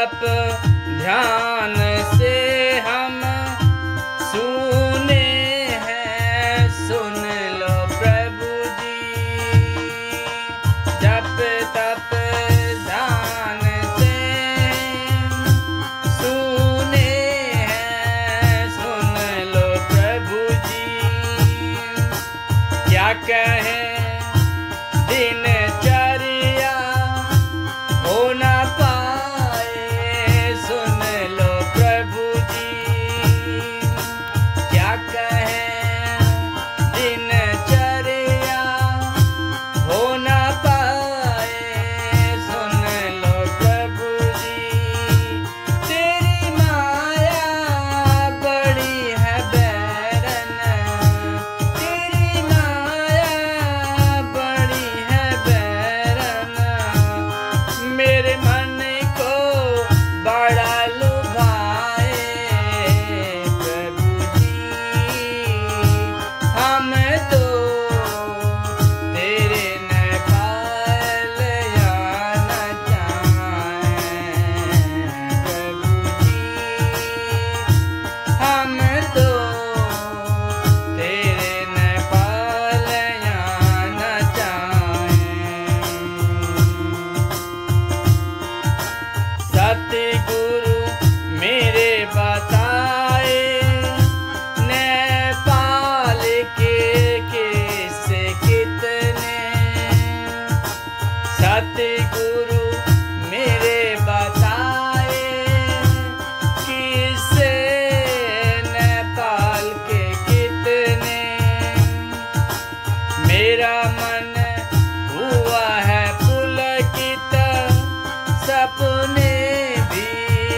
तप ध्यान से हम सुने हैं, सुन लो प्रभु जी। जप तप ध्यान से सुने हैं, सुन लो प्रभु जी। क्या कहें दिनचर्या हो ना पाए, सुन लो प्रभु जी। क्या कहें दिनचर्या हो ना पाए, सुन लो प्रभु जी। तेरी माया बड़ी है बैरन, तेरी माया बड़ी है बैरन। मेरे मन को बड़ा लुभाए प्रभु जी। हम तो तेरे नेपाल आना चाहें प्रभु जी। हम तो तेरे नेपाल आना चाहें। सतगुरु मेरे बताए नेपाल के किस्से कितने। सतगुरु मेरे बताए किस्से नेपाल के कितने। मेरा मन हुआ है पुलकित, सपने भी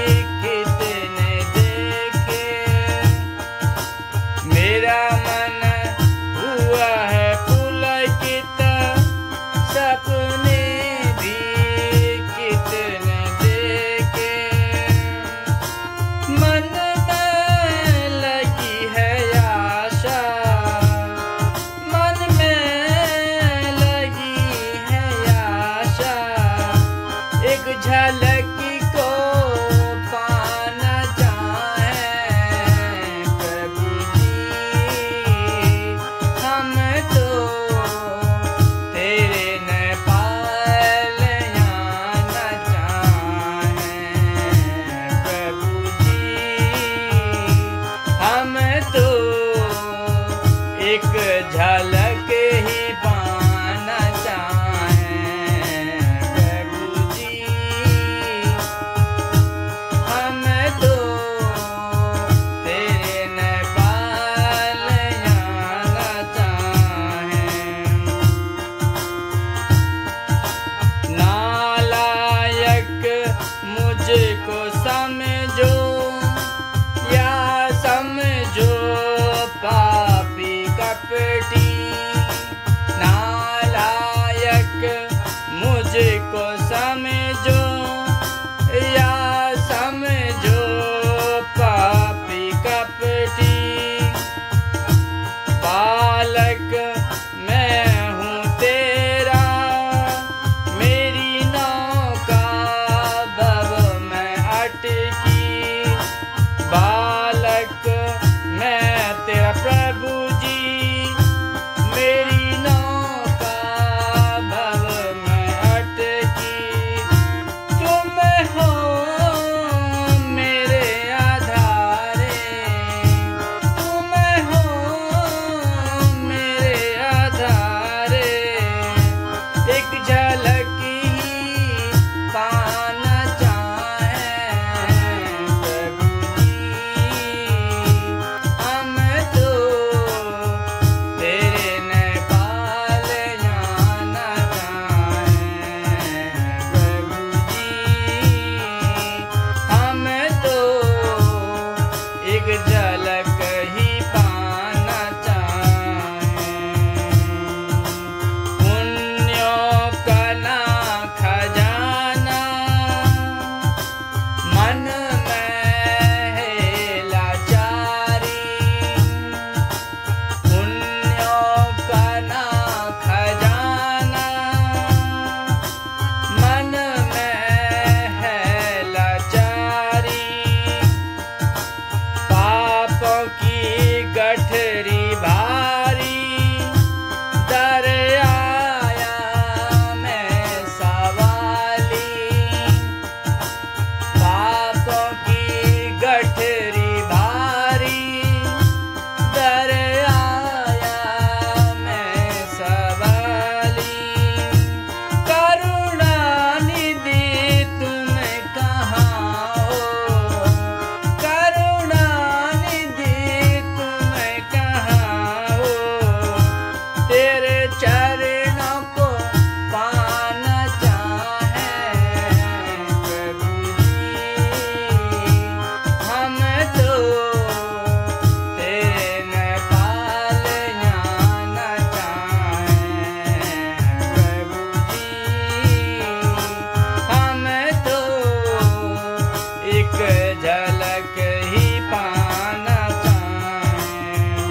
झलक ही पाना चाहें।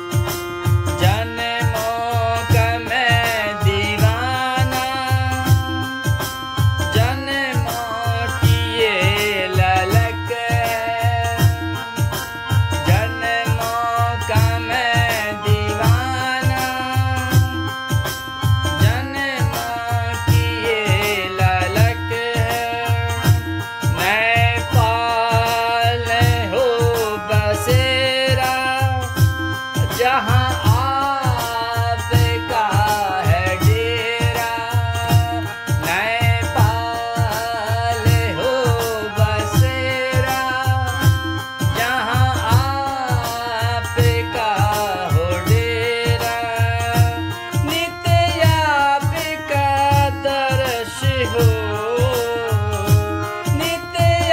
जन्मों का मैं दीवाना, जन्मों की ये ललक है। जन्मों का मैं दीवाना, जन्मों की ये ललक है। नए पाल हो बसेरा, जहाँ आपका है डेरा। नए पाल हो बसेरा, जहाँ आपका हो डेरा। नित्य आपका दर्श हो, नित्य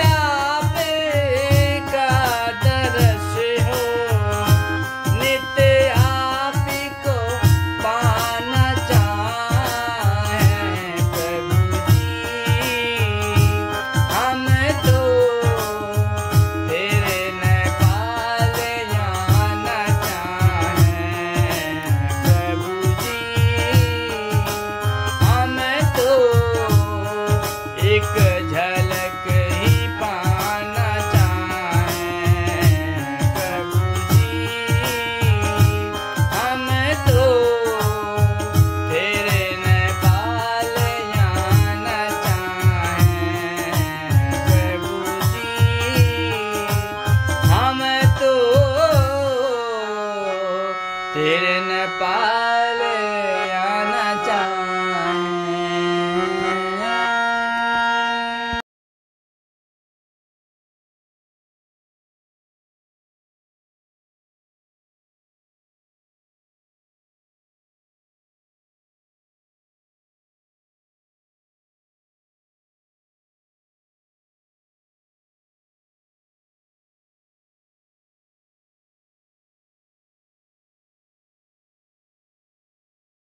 आपका दर्श हो। नित्य आपको पाना चाहें प्रभु जी। हम तो तेरे नेपाल जाना चाहें प्रभु जी। हम तो एक झलक ही पाना चाहें प्रभु जी। हम तो तेरे नेपाल जाना चाहें प्रभु जी। हम तो तेरे नेपाल